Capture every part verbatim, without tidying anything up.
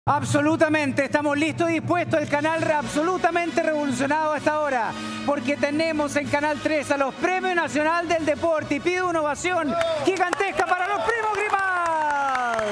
Absolutamente, estamos listos y dispuestos, el canal absolutamente revolucionado a esta hora, porque tenemos en Canal tres a los Premios Nacional del Deporte y pido una ovación gigantesca para los primos Grimal.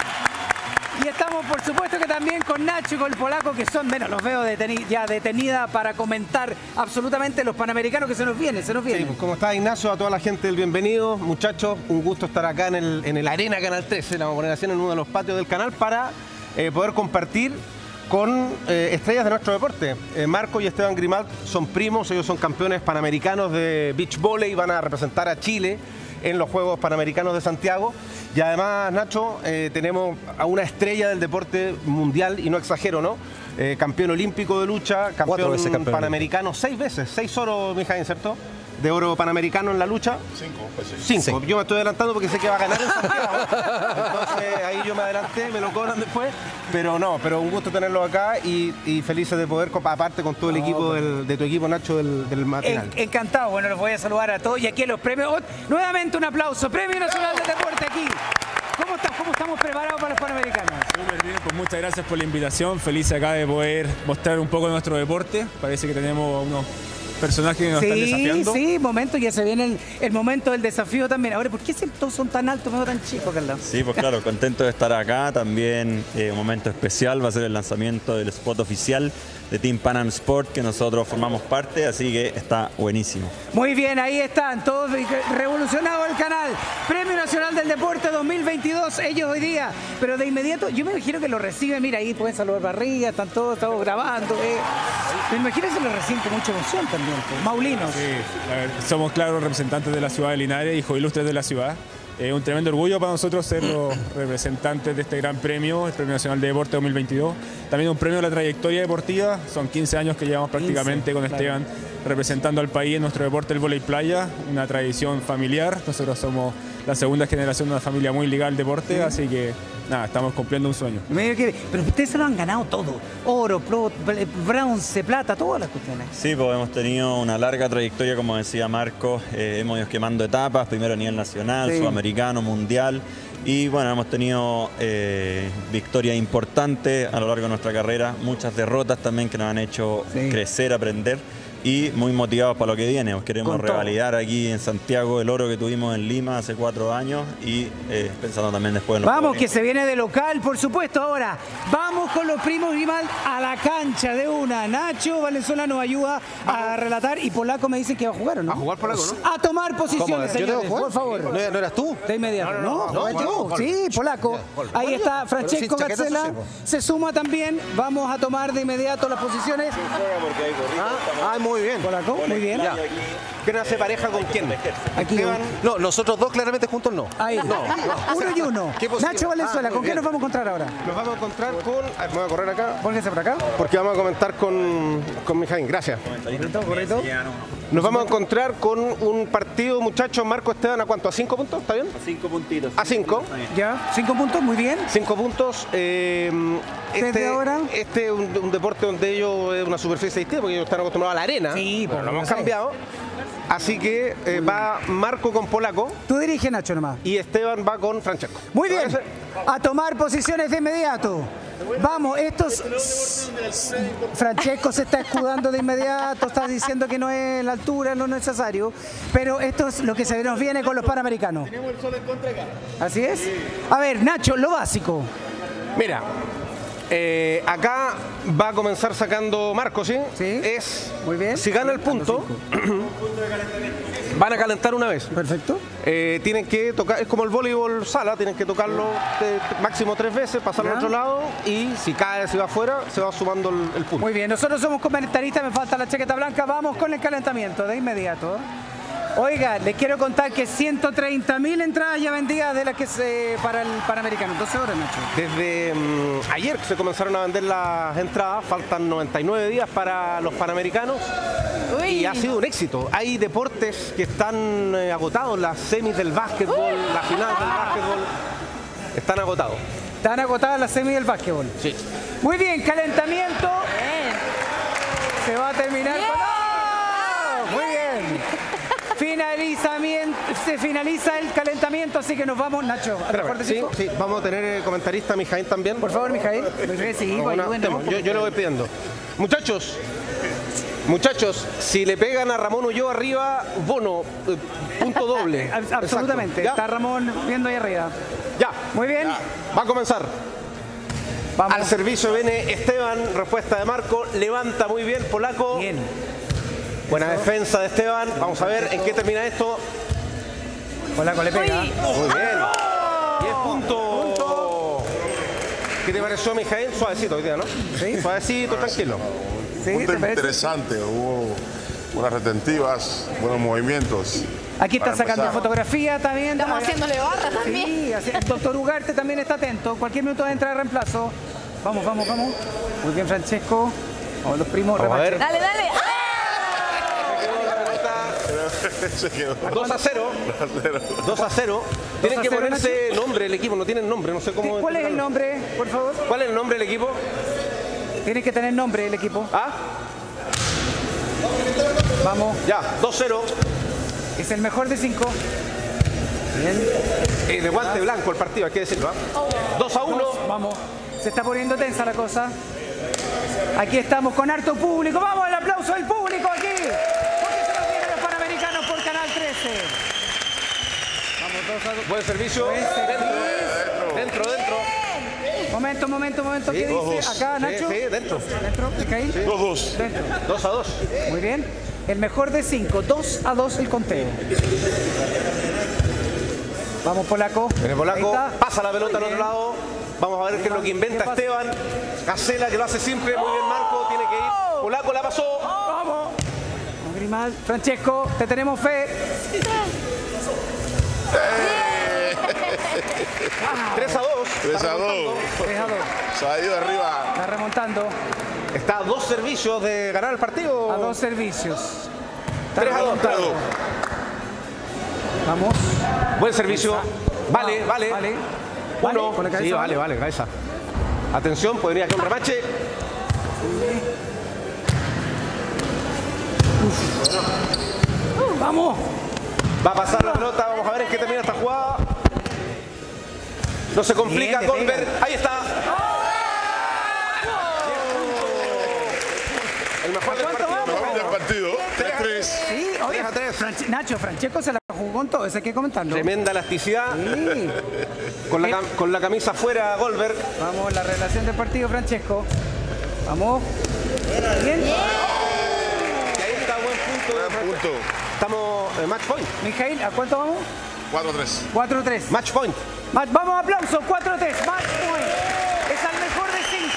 Y estamos por supuesto que también con Nacho y con el polaco, que son, bueno, los veo deteni ya detenida para comentar absolutamente los panamericanos que se nos vienen, se nos vienen. Sí, pues, ¿cómo está Ignacio? A toda la gente del bienvenido, muchachos, un gusto estar acá en el, en el Arena Canal trece, la vamos a poner así en uno de los patios del canal para eh, poder compartir con eh, estrellas de nuestro deporte. Eh, Marco y Esteban Grimal son primos, ellos son campeones panamericanos de beach volley y van a representar a Chile en los Juegos Panamericanos de Santiago. Y además, Nacho, eh, tenemos a una estrella del deporte mundial, y no exagero, ¿no? Eh, campeón olímpico de lucha, campeón, veces campeón panamericano, seis veces, seis oros, Mijaín, ¿cierto? De oro panamericano en la lucha. Cinco, pues sí. Cinco. Sí. Yo me estoy adelantando porque sé que va a ganar en Santiago. Entonces ahí yo me adelanté, me lo cobran después. Pero no, pero un gusto tenerlo acá y, y felices de poder, aparte con todo el no, equipo del, de tu equipo, Nacho, del, del matinal. En, encantado, bueno, los voy a saludar a todos y aquí en los premios. Oh, nuevamente un aplauso, Premio Nacional del Deporte aquí. ¿Cómo, está, ¿Cómo estamos preparados para los Panamericanos? Súper bien, pues muchas gracias por la invitación. Feliz acá de poder mostrar un poco de nuestro deporte. Parece que tenemos unos personajes que nos sí, están desafiando. Sí, momento, ya se viene el, el momento del desafío también. Ahora, ¿por qué todos son tan altos, no tan chicos, Carlos? Sí, pues claro, contento de estar acá. También eh, un momento especial va a ser el lanzamiento del spot oficial de Team Panam Sport, que nosotros formamos parte, así que está buenísimo. Muy bien, ahí están, todos revolucionados el canal. Premio Nacional del Deporte dos mil veintidós, ellos hoy día. Pero de inmediato, yo me imagino que lo reciben, mira, ahí pueden saludar barriga, están todos, estamos grabando. Eh. Me imagino que se lo reciben con mucha emoción también, pues. Maulinos. Sí, a ver, somos claros representantes de la ciudad de Linares, hijos ilustres de la ciudad. Es eh, un tremendo orgullo para nosotros ser los representantes de este gran premio, el Premio Nacional de Deporte dos mil veintidós. También un premio a la trayectoria deportiva, son quince años que llevamos prácticamente quince, con Esteban, claro, representando al país en nuestro deporte, el vóley playa, una tradición familiar. Nosotros somos la segunda generación de una familia muy ligada al deporte, sí, así que nada, estamos cumpliendo un sueño. Pero ustedes se lo han ganado todo, oro, pro, bronce, plata, todas las cuestiones. Sí, pues hemos tenido una larga trayectoria, como decía Marco, eh, hemos ido quemando etapas, primero a nivel nacional, sí, sudamericano, mundial, y bueno, hemos tenido eh, victorias importantes a lo largo de nuestra carrera, muchas derrotas también que nos han hecho sí. crecer, aprender. Y muy motivados para lo que viene. Queremos revalidar aquí en Santiago el oro que tuvimos en Lima hace cuatro años y eh, pensando también después en los Vamos, que se viene de local, por supuesto. Ahora, vamos con los primos Grimal a la cancha de una. Nacho Valenzuela nos ayuda a relatar y Polaco me dice que va a jugar, ¿o no? A jugar Polaco, ¿no? A tomar posiciones, señores, por favor. ¿No, ¿No eras tú? De inmediato. No, no, no, no, no, no. Sí, Polaco. Ahí está Francesco Gazzella. Se suma también. Vamos a tomar de inmediato las posiciones. Ah, muy bien. Polaco, muy bien. Ya. ¿Quién hace pareja con quién? Aquí Esteban. No, nosotros dos claramente juntos no. Ahí. No, no. Uno y uno. Nacho Valenzuela, ah, ¿con quién nos vamos a encontrar ahora? Nos vamos a encontrar con... A ver, me voy a correr acá. Pónganse por acá. Porque vamos a comentar con, con Mijaín. Gracias. Correcto, correcto. Nos vamos a encontrar con un partido, muchachos. Marco Esteban, ¿a cuánto? ¿A cinco puntos? ¿Está bien? A cinco puntitos. A cinco. Ya, cinco puntos, muy bien. Cinco puntos. Eh, este, Desde ahora. Este es un, un deporte donde ellos es una superficie distinta, porque ellos están acostumbrados a la arena. Sí, pero lo hemos cambiado. Así que eh, va Marco con Polaco. Tú diriges, Nacho, nomás. Y Esteban va con Francesco. Muy bien. A tomar posiciones de inmediato. Vamos, estos... Francesco se está escudando de inmediato, está diciendo que no es la altura, no es necesario. Pero esto es lo que se nos viene con los Panamericanos. Tenemos el sol en contra acá. ¿Así es? A ver, Nacho, lo básico. Mira, eh, acá va a comenzar sacando Marco, ¿sí? Sí. Es, muy bien. Si gana el punto, van a calentar una vez. Perfecto. Eh, tienen que tocar, es como el voleibol sala, tienen que tocarlo de, máximo tres veces, pasarlo al otro lado y si cae, si va afuera, se va sumando el, el punto. Muy bien, nosotros somos comentaristas, me falta la chaqueta blanca, vamos con el calentamiento de inmediato. Oiga, les quiero contar que ciento treinta mil entradas ya vendidas de las que se para el Panamericano. doce horas, Nacho. Desde um, ayer se comenzaron a vender las entradas, faltan noventa y nueve días para los Panamericanos. Uy. Y ha sido un éxito. Hay deportes que están eh, agotados, las semis del básquetbol, Uy. la final del básquetbol, están agotados. Están agotadas las semis del básquetbol. Sí. Muy bien, calentamiento. Bien. Se va a terminar. Bien. ¡Oh! Muy bien. finalizamiento, se finaliza el calentamiento, así que nos vamos, Nacho. ¿A mejor de Sí, cinco? sí, vamos a tener eh, comentarista Mijaín también. Por favor, Mijaín. Sí, Una- bueno, bueno. yo, yo le voy pidiendo. Muchachos, muchachos, si le pegan a Ramón Ulloa arriba, bono, eh, punto doble. Abs- Absolutamente. Exacto. Está Ramón viendo ahí arriba. Ya, Muy bien. va a comenzar. Vamos. Al servicio viene Esteban, respuesta de Marco, levanta muy bien Polaco. Bien. Buena defensa de Esteban. Vamos a ver en qué termina esto. Polaco le pega. Muy bien. diez puntos. ¿Qué te pareció, Mijaín? Suavecito hoy día, ¿no? Sí. Suavecito, tranquilo. Sí, Punto ¿te parece? interesante, hubo buenas retentivas, buenos movimientos. Aquí está Para sacando empezar. fotografía también. Estamos haciéndole barra también. Sí, así- el doctor Ugarte también está atento. Cualquier minuto entra de reemplazo. Vamos, vamos, vamos. Muy bien, Francesco. Vamos, los primos. Vamos a remache. ver. Dale, dale. ¡Ah! Se quedó. dos a cero. dos a cero. Tienen que cero, ponerse nombre el equipo, no tienen nombre, no sé cómo. ¿Cuál es el nombre, por favor? ¿Cuál es el nombre del equipo? Tiene que tener nombre el equipo. ¿Ah? Vamos. Ya, dos cero. Es el mejor de cinco. Bien. Eh, de guante blanco el partido, hay que decirlo. ¿ah? dos a uno. Vamos. Se está poniendo tensa la cosa. Aquí estamos con harto público. Vamos, el aplauso del público aquí. Porque se nos vienen los Panamericanos por Canal trece. Vamos, dos a dos. Buen servicio. Buen servicio. Dentro, dentro. Momento, momento, momento. ¿Qué dos, dice dos. acá, Sí, Nacho? sí, dentro. Dentro, Mijaíl. dos dos. Dentro. dos a dos. Muy bien. El mejor de cinco. dos a dos el conteo. Vamos, Polaco. Viene Polaco, Ahí está. pasa la pelota al otro lado. Vamos a ver qué es lo que inventa ¿Qué pasa? Esteban. Gacela que lo hace simple, muy bien Marco, tiene que ir. Polaco la pasó. Vamos. Vamos, Grimal. Francesco, te tenemos fe. tres a dos. tres a dos. tres a dos. Se ha ido arriba. Está remontando Está a dos servicios de ganar el partido. a dos servicios. Está tres a dos. remontando. Vamos. Buen servicio. Vale, vale. Vale. Uno. Vale, con la cabeza, Sí, vale, vale. vale, cabeza. Atención, podría quedar un remache. Vamos. Va a pasar la pelota, vamos a ver en qué termina esta jugada. No se complica, Bien, le Goldberg. pega. Ahí está. El mejor del ¿Cuánto partido. vamos? Mejor del partido. tres tres. Sí, oye, tres a tres. Franche- Nacho, Francesco se la jugó con todo, eso hay que comentarlo. Tremenda elasticidad. Sí. Con la, cam- con la camisa afuera, Goldberg. Vamos, la relación del partido, Francesco. Vamos. Bien. Y ahí está, buen punto. Buen punto. Estamos en match point. Mijail, ¿a cuánto vamos? cuatro tres. cuatro tres. Match point. Ma- Vamos, aplauso, cuatro tres. Match point. Es al mejor de cinco.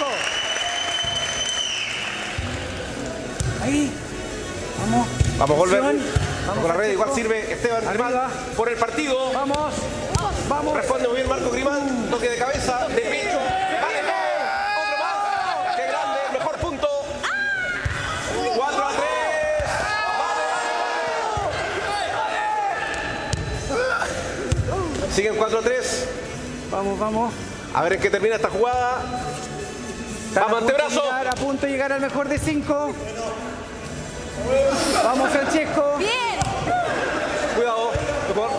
Ahí. Vamos. Vamos, Goldberg. Acción. Vamos con la red. Igual Francesco. sirve Esteban Arriba. Grimal por el partido. Vamos. Vamos. Responde muy bien Marco Grimal. Toque de cabeza, de pecho. Vale, no. Otro más. Qué grande. El mejor punto. cuatro a tres. Siguen cuatro a tres. Vamos, vamos. A ver en qué termina esta jugada. Están Vamos, a punto de antebrazo. llegar, a punto de llegar al mejor de cinco. Vamos, Francesco. Bien. Cuidado. Mejor.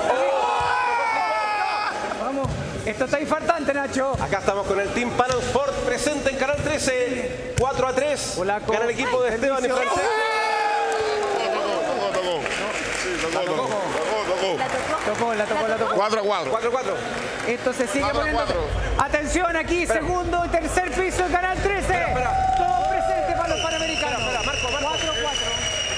Vamos. Esto está infartante, Nacho. Acá estamos con el Team Pan Sport presente en Canal trece. cuatro a tres. Polaco. Gana el equipo de Esteban y Servicio. Francesco. Tocó, tocó. Sí, tocó, tocó. Tocó, tocó. Tocó, la tocó, la tocó. cuatro a cuatro. cuatro a cuatro. Esto se sigue Cuatro a poniendo. cuatro. Atención aquí, segundo y tercer piso en Canal trece. espera. Todos presentes para los Panamericanos. Espera, espera, Marco, Marco. cuatro cuatro.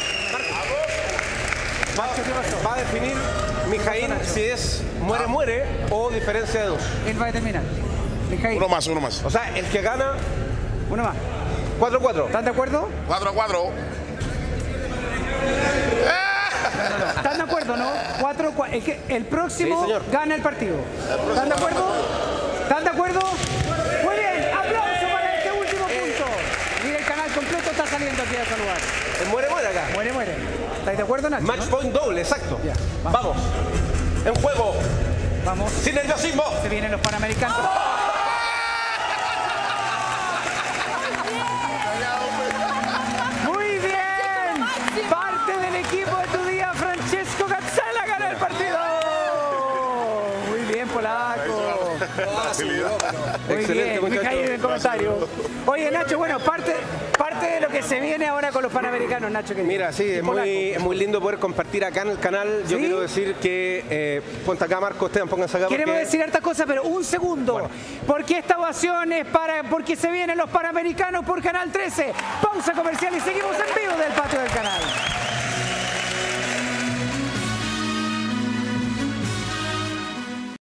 Va, va a definir Mijaín si es muere, muere o diferencia de dos. Él va a determinar. Mijail, Uno más, uno más. O sea, el que gana uno más. cuatro a cuatro. ¿Están de acuerdo? cuatro a cuatro. ¿Están de acuerdo, no? Cuatro, cua- el, que- el próximo Sí, señor. gana el partido. ¿Están de acuerdo? ¿Están de acuerdo? Muy bien, aplauso para este último punto. Mira, el canal completo está saliendo aquí a saludar. El muere, muere acá. Muere, muere. ¿Estáis de acuerdo, Nacho? Match no? point doble, exacto. Ya, vamos. En juego, Vamos. sin nerviosismo. Se vienen los Panamericanos. Muy bien. Parte del equipo de tu día, Francesco Gallardo. facilidad. Muy Excelente, bien, muchachos. Mijail en el comentario. Oye, Nacho, bueno, parte, parte de lo que se viene ahora con los Panamericanos, Nacho. querido. Mira, sí, es Polaco. muy, es muy lindo poder compartir acá en el canal. Yo ¿Sí? quiero decir que, eh, ponte acá, Marco, Esteban, pónganse acá. Queremos porque- decir hartas cosas, pero un segundo. Bueno. Porque esta ovación es para, porque se vienen los Panamericanos por Canal trece. Pausa comercial y seguimos en vivo del